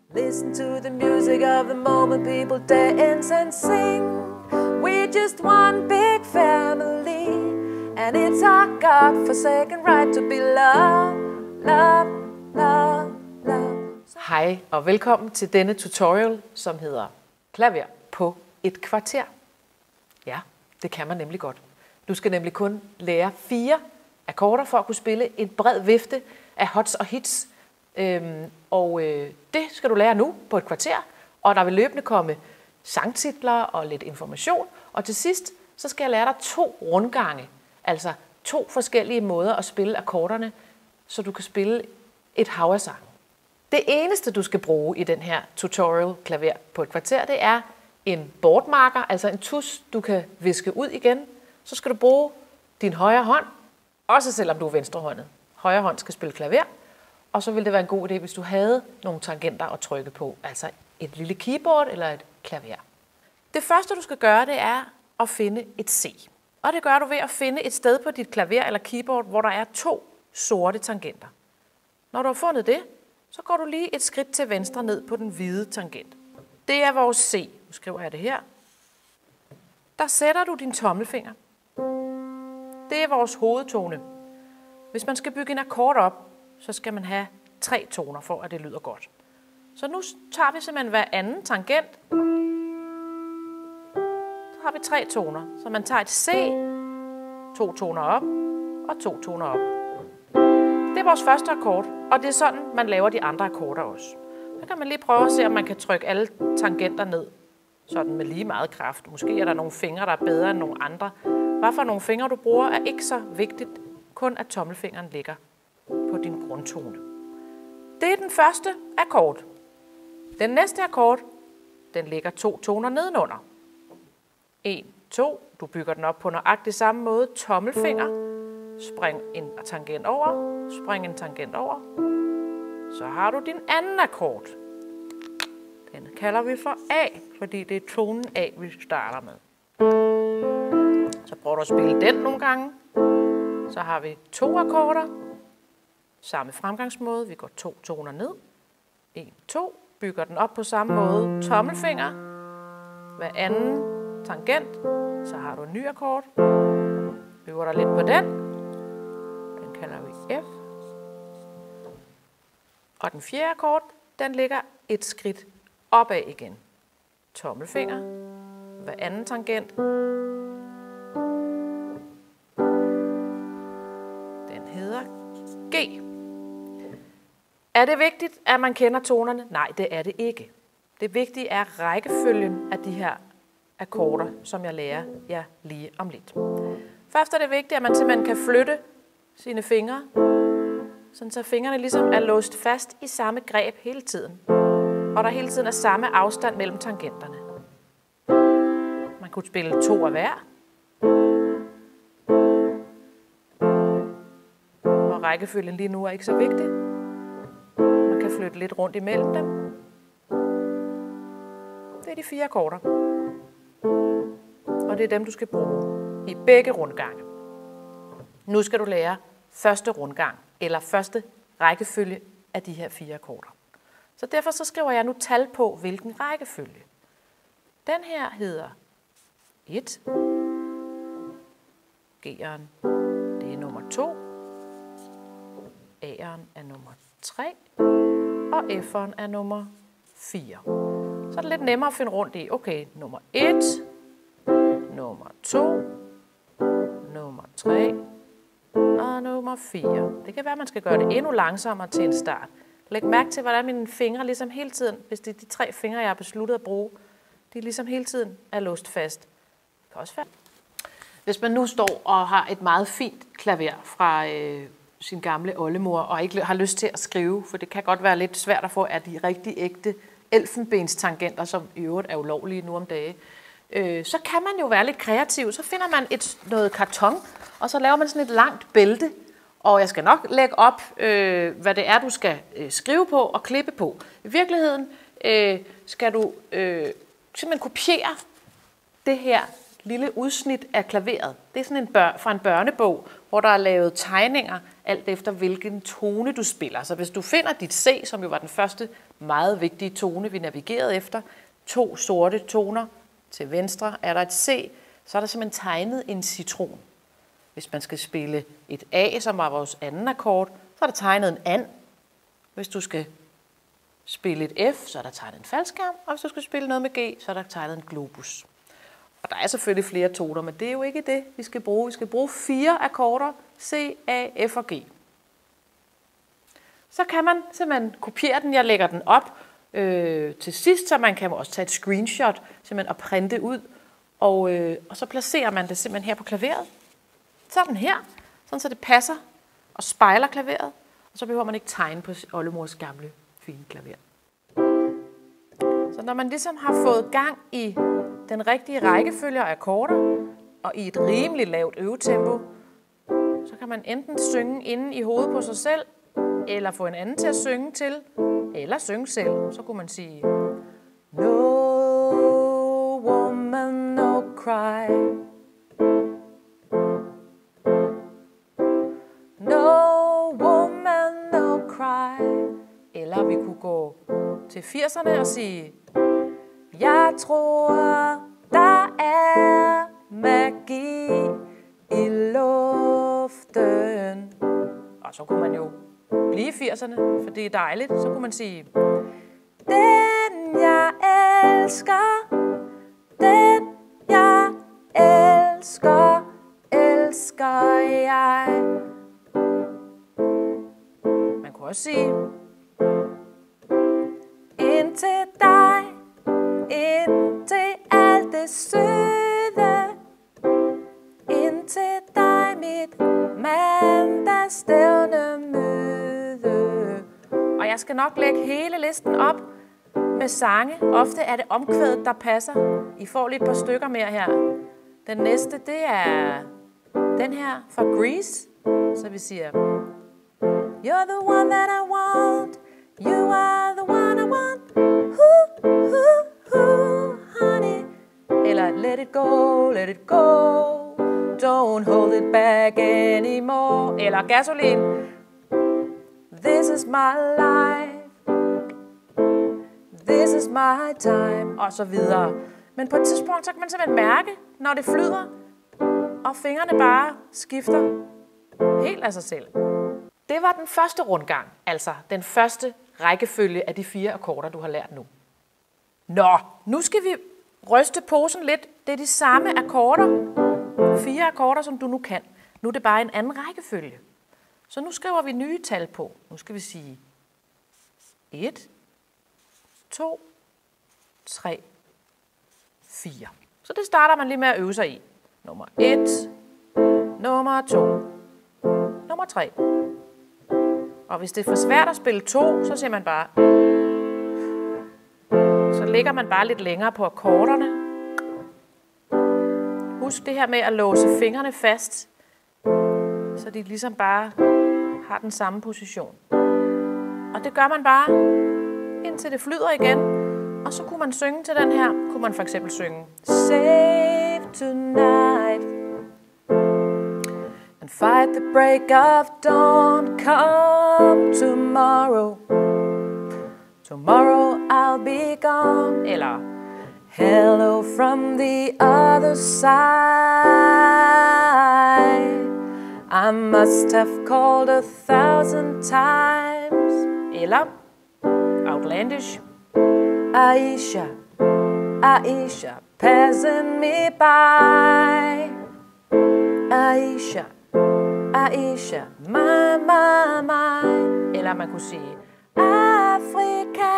Listen to the music of the moment, people dance and sing. We're just one big family, and it's our God-forsaken right to be loved, loved, loved, loved. Hej og velkommen til denne tutorial, som hedder klaver på et kvarter. Ja, det kan man nemlig godt. Du skal nemlig kun lære 4 akkorder for at kunne spille en bred vifte af hots og hits. Det skal du lære nu på et kvarter, og der vil løbende komme sangtitler og lidt information. Og til sidst, så skal jeg lære dig 2 rundgange, altså 2 forskellige måder at spille akkorderne, så du kan spille et hav af sange. Det eneste, du skal bruge i den her tutorial klaver på et kvarter, det er en boardmarker, altså en tus, du kan viske ud igen. Så skal du bruge din højre hånd, også selvom du er venstrehåndet. Højre hånd skal spille klaver, og så ville det være en god idé, hvis du havde nogle tangenter at trykke på, altså et lille keyboard eller et klaver. Det første, du skal gøre, det er at finde et C. Og det gør du ved at finde et sted på dit klaver eller keyboard, hvor der er 2 sorte tangenter. Når du har fundet det, så går du lige et skridt til venstre ned på den hvide tangent. Det er vores C. Nu skriver jeg det her. Der sætter du din tommelfinger. Det er vores hovedtone. Hvis man skal bygge en akkord op, så skal man have 3 toner, for at det lyder godt. Så nu tager vi simpelthen hver anden tangent. Så har vi 3 toner. Så man tager et C, 2 toner op og 2 toner op. Det er vores første akkord, og det er sådan, man laver de andre akkorder også. Så kan man lige prøve at se, om man kan trykke alle tangenter ned, sådan med lige meget kraft. Måske er der nogle fingre, der er bedre end nogle andre. Hvad for nogle fingre du bruger, er ikke så vigtigt, kun at tommelfingeren ligger på din grundtone. Det er den første akkord. Den næste akkord, den ligger 2 toner nedenunder. 1, 2, du bygger den op på nøjagtig samme måde. Tommelfinger, spring en tangent over, spring en tangent over. Så har du din anden akkord. Den kalder vi for A, fordi det er tonen A, vi starter med. Så prøver du at spille den nogle gange. Så har vi 2 akkorder. Samme fremgangsmåde. Vi går 2 toner ned. 1, 2. Bygger den op på samme måde. Tommelfinger. Hver anden tangent. Så har du en ny akkord. Øver dig lidt på den. Den kalder vi F. Og den fjerde akkord, den ligger et skridt opad igen. Tommelfinger. Hver anden tangent. Den hedder G. Er det vigtigt, at man kender tonerne? Nej, det er det ikke. Det vigtige er rækkefølgen af de her akkorder, som jeg lærer jer lige om lidt. Først er det vigtigt, at man simpelthen kan flytte sine fingre, sådan så fingrene ligesom er låst fast i samme greb hele tiden. Og der hele tiden er samme afstand mellem tangenterne. Man kunne spille 2 af hver. Og rækkefølgen lige nu er ikke så vigtig. Man kan flytte lidt rundt imellem dem. Det er de 4 akkorder. Og det er dem, du skal bruge i begge rundgange. Nu skal du lære første rundgang, eller første rækkefølge af de her 4 akkorder. Så derfor så skriver jeg nu tal på, hvilken rækkefølge. Den her hedder 1. G'eren, det er nummer 2. A'eren er nummer 3. Og F'eren er nummer 4. Så er det lidt nemmere at finde rundt i. Okay, nummer 1, nummer 2, nummer 3 og nummer 4. Det kan være, at man skal gøre det endnu langsommere til en start. Læg mærke til, hvordan mine fingre ligesom hele tiden, hvis det er de 3 fingre, jeg har besluttet at bruge, de ligesom hele tiden er låst fast. Det kan også være. Hvis man nu står og har et meget fint klaver fra sin gamle oldemor, og ikke har lyst til at skrive, for det kan godt være lidt svært at få af de rigtig ægte elfenbenstangenter, som i øvrigt er ulovlige nu om dage, så kan man jo være lidt kreativ. Så finder man noget karton, og så laver man sådan et langt bælte. Og jeg skal nok lægge op, hvad det er, du skal skrive på og klippe på. I virkeligheden skal du simpelthen kopiere det her lille udsnit af klaveret. Det er sådan fra en børnebog, hvor der er lavet tegninger, alt efter hvilken tone du spiller. Så hvis du finder dit C, som jo var den første meget vigtige tone, vi navigerede efter, 2 sorte toner til venstre, er der et C, så er der simpelthen tegnet en citron. Hvis man skal spille et A, som var vores anden akkord, så er der tegnet en and. Hvis du skal spille et F, så er der tegnet en faldskærm, og hvis du skal spille noget med G, så er der tegnet en globus. Og der er selvfølgelig flere toner, men det er jo ikke det, vi skal bruge. Vi skal bruge 4 akkorder, C, A, F og G. Så kan man simpelthen kopiere den. Jeg lægger den op til sidst, så man kan også tage et screenshot simpelthen og printe ud. Og så placerer man det simpelthen her på klaveret. Sådan her, sådan så det passer og spejler klaveret. Og så behøver man ikke tegne på oldemors gamle, fine klaver. Så når man ligesom har fået gang i den rigtige rækkefølge af akkorder, og i et rimelig lavt øvetempo, så kan man enten synge inde i hovedet på sig selv, eller få en anden til at synge til, eller synge selv. Så kunne man sige: No woman, no cry. No woman, no cry. Eller vi kunne gå til 80'erne og sige: Jeg tror, der er magi i luften. Og så kunne man jo blive i 80'erne, for det er dejligt. Så kunne man sige: Den jeg elsker, den jeg elsker, elsker jeg. Man kunne også sige: Indtil dig, indtil alt det søde, indtil dig mit mandagsstævne møde. Og jeg skal nok lægge hele listen op med sange. Ofte er det omkvædet, der passer. I får lige et par stykker mere her. Den næste, det er den her fra Grease. Så vi siger: You're the one that I want. You are the one I want. Honey. Eller let it go, let it go. Don't hold it back anymore. Eller Gasoline. This is my life. This is my time. Og så videre. Men på et tidspunkt, så kan man simpelthen mærke, når det flyder, og fingrene bare skifter helt af sig selv. Det var den første rundgang, altså den første rækkefølge af de 4 akkorder, du har lært nu. Nå, nu skal vi ryste posen lidt. Det er de samme akkorder, 4 akkorder, som du nu kan. Nu er det bare en anden rækkefølge. Så nu skriver vi nye tal på. Nu skal vi sige 1, 2, 3, 4. Så det starter man lige med at øve sig i. Nummer 1, nummer 2, nummer 3. Og hvis det er for svært at spille 2, så siger man bare. Så lægger man bare lidt længere på akkorderne. Husk det her med at låse fingrene fast, så de ligesom bare har den samme position. Og det gør man bare, indtil det flyder igen. Og så kunne man synge til den her. Kunne man for eksempel synge Save tonight and fight the break of dawn. Come tomorrow, tomorrow I'll be gone. Eller hello from the other side. I must have called 1,000 times. Eller outlandish. Aisha, Aisha, passing me by. Aisha, Aisha, my. Eller man kunne sige Afrika,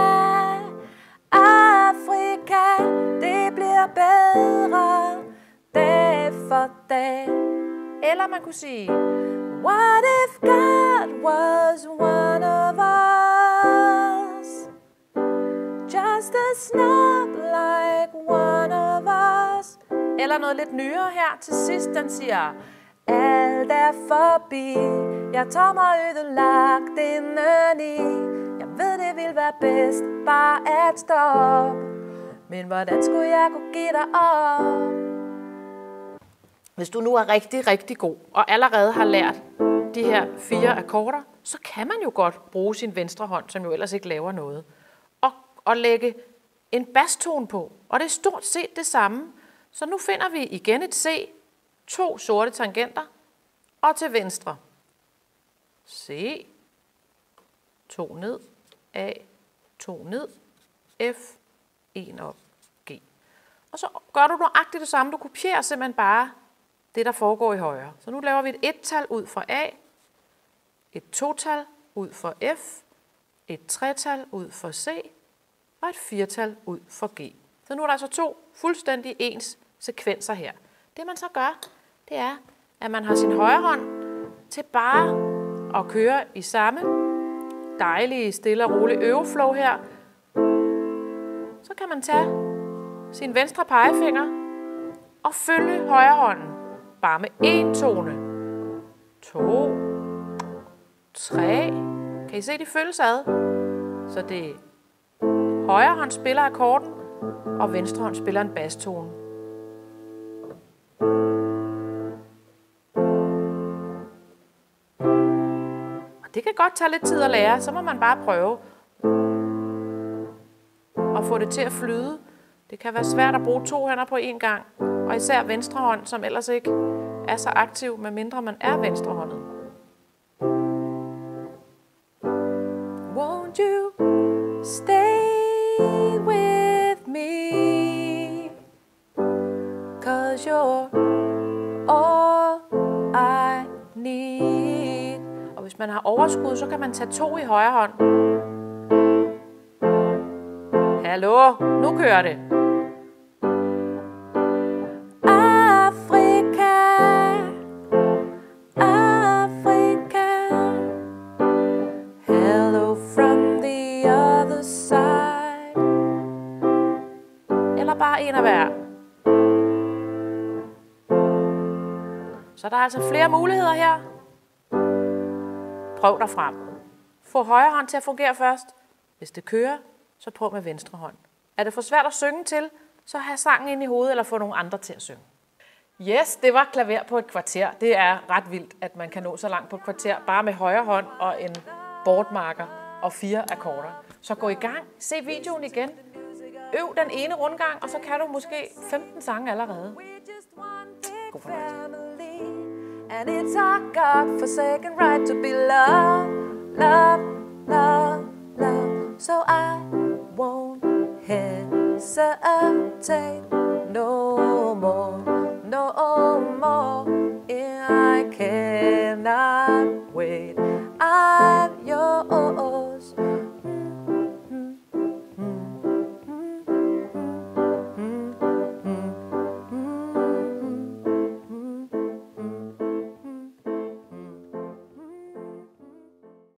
Afrika, det bliver bedre dag for dag. Eller man kunne sige What if God was one of us? Just a snub like one of us. Eller noget lidt nyere her til sidst, den siger alt er forbi. Jeg tager mig ødelagt indeni. Jeg ved det ville være bedst bare at stoppe. Men hvordan skulle jeg kunne give dig op? Hvis du nu er rigtig, rigtig god, og allerede har lært de her 4 akkorder, så kan man jo godt bruge sin venstre hånd, som jo ellers ikke laver noget, og lægge en bastone på. Og det er stort set det samme. Så nu finder vi igen et C, 2 sorte tangenter, og til venstre. C, 2 ned, A, 2 ned, F, 1 op, G. Og så gør du nøjagtigt det samme. Du kopierer simpelthen bare det, der foregår i højre. Så nu laver vi et 1-tal ud fra A, et 2-tal ud fra F, et 3-tal ud fra C, og et 4-tal ud fra G. Så nu er der altså 2 fuldstændig ens sekvenser her. Det man så gør, det er, at man har sin højre hånd til bare at køre i samme dejlige, stille og rolige øveflow her. Så kan man tage sin venstre pegefinger og følge højre hånden. Bare med 1 tone. 2, 3. Kan I se, de følges ad? Så det er højre hånd spiller akkorden, og venstre hånd spiller en bastone. Og det kan godt tage lidt tid at lære, så må man bare prøve at få det til at flyde. Det kan være svært at bruge 2 hænder på én gang, og især venstre hånd, som ellers ikke er så aktiv, medmindre man er venstrehåndet. Won't you stay with me? 'Cause you're all I need. Og hvis man har overskud, så kan man tage 2 i højre hånd. Hallo, nu kører det. Bare en af hver. Så der er altså flere muligheder her. Prøv dig frem. Få højre hånd til at fungere først. Hvis det kører, så prøv med venstre hånd. Er det for svært at synge til, så have sangen ind i hovedet eller få nogle andre til at synge. Yes, det var klaver på et kvarter. Det er ret vildt, at man kan nå så langt på et kvarter, bare med højre hånd og en boardmarker og 4 akkorder. Så gå i gang. Se videoen igen. Øv den ene rundgang, og så kan du måske 15 sange allerede. God fornøjelse. And it's our God-forsaken right to be loved, loved, loved, loved. So I won't hesitate